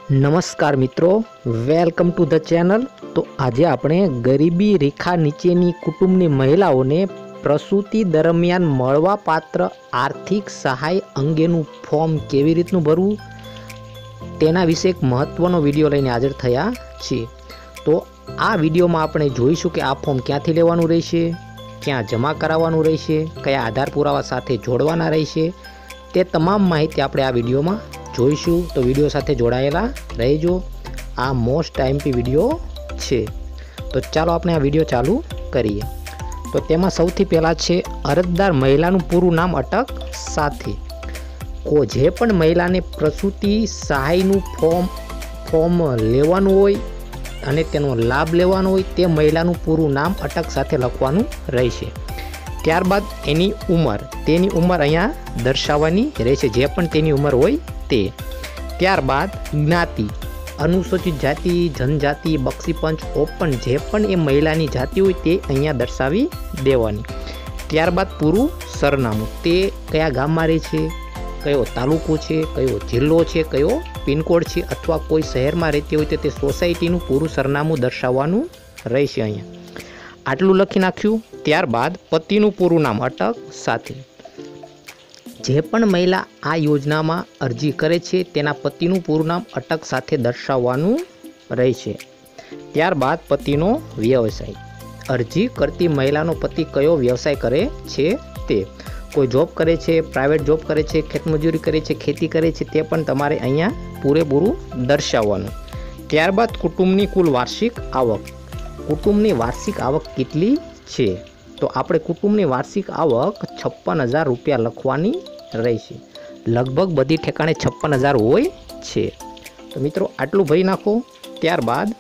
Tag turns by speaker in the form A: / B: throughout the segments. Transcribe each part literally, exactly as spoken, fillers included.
A: नमस्कार मित्रों, welcome to the channel. तो आज आपणे गरीबी रेखा नीचेनी कुटुंबनी महिलाओने प्रसूति दरमियान मळवापात्र आर्थिक सहाय अंगेનું फॉर्म केवी રીતનું ભરવું તેના વિશે એક મહત્વનો વિડીયો લઈને હાજર થયા છીએ। તો આ વિડીયોમાં આપણે જોઈશું કે આ ફોર્મ ક્યાંથી લેવાનું રહેશે, ક્યાં જમા કરાવવાનું રહેશે, કયા આધાર પુરાવા સાથે જોડવાના રહેશે, તે તમામ માહિતી આપણે આ વિડીયોમાં જોઈશું। तो विडियो साथे जोड़ायेला रहीजो। आ मोस्ट टाइमपी विडियो छे। तो चालो आपणे आ विडियो चालू करीए। तो तेमां सौथी पहेला छे अरजदार महिलानुं पूरुं नाम अटक साथे। को जे पण महिलाने प्रसूति सहायनुं फॉर्म फॉर्म लेवानुं होय अने तेनो लाभ लेवानो होय ते महिलानुं पूरुं नाम अटक साथे लखवानुं रहेशे। त्यारबाद एनी उमर तेनी उमर अहींया दर्शाववानी रहेशे, जे पण तेनी उमर होय ते। त्यारबाद ज्ञाति अनुसूचित जाति, जनजाति, बक्षीपंच, ओपन जे पण ए महिलानी जाति होय ते अहींया दर्शावी देवानी। त्यारबाद पूरुं सरनामું, ते कया गाममां रहे छे, कयो तालुको छे, कयो जिल्लो छे, कयो पिनकोड छे, अथवा कोई शहेरमां रहती होय तो ते सोसायटीनुं पूरुं सरनामुं दर्शाववानुं रहेशे। अहींया आटलुं लखी नाख्युं। त्यारबाद पतिनुं पूरुं नाम अटक साथे। जे पण महिला आ योजना में अरजी करे छे तेना पतिनुं पूरुं नाम अटक साथे दर्शाववानुं रहेशे। त्यारबाद पतिनो व्यवसाय, अरजी करती महिलानो पति कयो व्यवसाय करे छे ते, कोई जॉब करे छे, प्राइवेट जॉब करे छे, खेतमजूरी करे छे, खेती करे छे, ते पण तमारे अहींया पूरेपूरुं दर्शाववानुं। त्यारबाद कुटुंबनी कुल वार्षिक आवक, कुटुंबनी वार्षिक आवक केटली छे, तो आपणे कुटुंबनी वार्षिक आवक छप्पन हज़ार रुपया लखवानी रहेशे। लगभग बधी ठेकाणे छप्पन हज़ार होय छे। तो मित्रों आटलुं भरी नाखो। त्यारबाद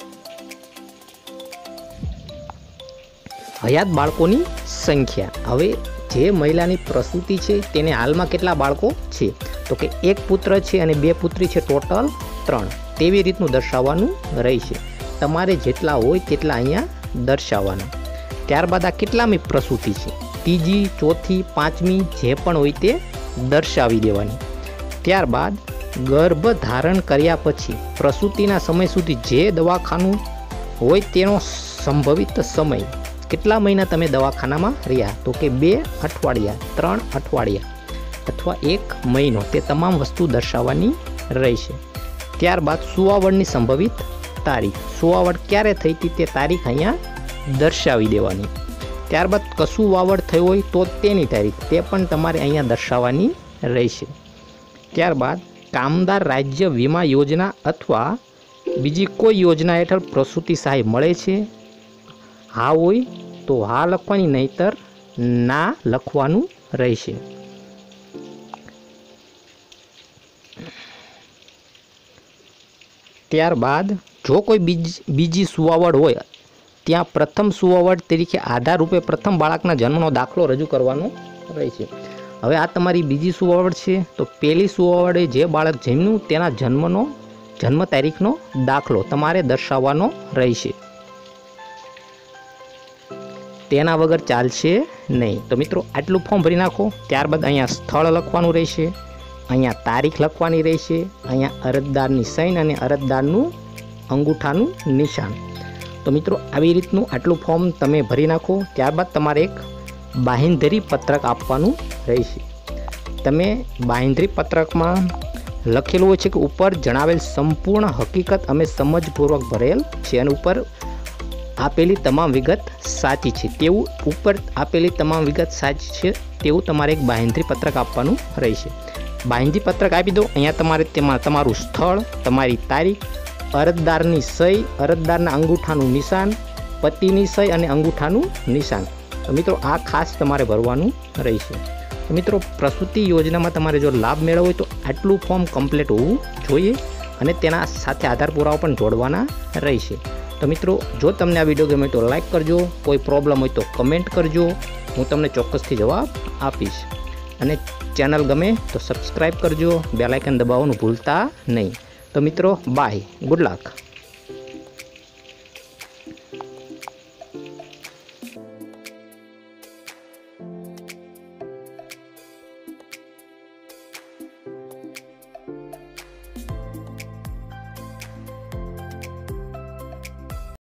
A: हयात बाळकोनी संख्या। हवे जे महिलानी प्रसूति छे तेने हालमां केटला बाळको छे, तो के एक पुत्र छे अने बे पुत्री छे, टोटल त्रण, तेवी रीतनुं दर्शाववानुं रहेशे। तमारे जेटला होय तेटला अहींया दर्शाववाना। त्यारबाद आ केटलामी प्रसूति छे, तीजी, चौथी, पांचमी जे पण होय ते दर्शावी देवानी। त्यारबाद गर्भ धारण कर्या पछी प्रसूतिना समय सुधी जे दवाखानु होय तेनो संभवित समय, केटला महीना तमे दवाखानामां रह्या, तो के बे अठवाडिया, त्रण अठवाडिया अथवा एक महीनो, ते तमाम वस्तु दर्शाववानी रहेशे। त्यारबाद सुवावड़नी संभवित तारीख, सुवावड़ क्यारे थई हती ते तारीख अहींया दर्शावी देवानी। त्यारबाद कशुं वावड़ थयो होय तो तेनी तारीख, ते पण तमारे अहींया दर्शाववानी रहेशे। त्यारबाद कामदार राज्य वीमा योजना अथवा बीजी कोई योजना हेठळ प्रसूति सहाय मळे छे, हा होय तो हा लखवानी, नहीतर ना लखवानुं रहेशे। त्यारबाद जो कोई बीज बीजी सुवावड़ होय त्यां प्रथम सुवावड़ तरीके आधार रूपे प्रथम बाळकना जन्मनो दाखलो रजू करवानो रहेशे। हवे आ तमारी बीजी सुवावड़ छे, तो पहेली सुवावड़े जे बाळक जन्म्युं तेना जन्मनो जन्म तारीखनो दाखलो तमारे दर्शाववानो रहेशे, तेना वगर चालशे नहीं। तो मित्रों आटलुं फॉर्म भरी नाखो। त्यारबाद अहींया स्थळ लखवानुं रहेशे, अहींया तारीख लखवानी रहेशे, अहींया अरजदारनी सही अने अरजदारनुं अंगूठानुं निशान। तो मित्रों આવી રીતનું આટલું ફોર્મ તમે ભરી નાખો। ત્યારબાદ તમારે એક બાંહેધરી પત્રક આપવાનું રહેશે। તમે બાંહેધરી પત્રકમાં લખેલું હોય છે કે ઉપર જણાવેલ સંપૂર્ણ હકીકત અમે સમજપૂર્વક ભરેલ છે અને ઉપર આપેલી તમામ વિગત સાચી છે તેવું ઉપર આપેલી તમામ વિગત સાચી છે તેવું તમારે એક બાંહેધરી પત્રક આપવાનું રહેશે। બાંહેધરી પત્રક આપી દો। અહીંયા તમારે તેમાં તમારું સ્થળ, તમારી તારીખ, અરજદારની સહી, અરજદારના અંગૂઠાનું નિશાન, પતિની સહી અને અંગૂઠાનું નિશાન। તો મિત્રો આ ખાસ તમારે ભરવાનું રહેશે। તો મિત્રો પ્રસૂતિ યોજનામાં તમારે જો લાભ મેળવવો હોય તો આટલું ફોર્મ કમ્પ્લીટ હોવું જોઈએ અને તેના સાથે આધાર પુરાવા પણ જોડવાના રહેશે। તો મિત્રો જો તમને આ વિડીયો ગમે તો લાઈક કરજો, કોઈ પ્રોબ્લેમ હોય તો કમેન્ટ કરજો, હું તમને ચોક્કસથી જવાબ આપીશ। અને ચેનલ ગમે તો સબસ્ક્રાઈબ કરજો, બેલ આઇકન દબાવવાનું ભૂલતા નહીં। तो मित्रों बाय, गुड लक।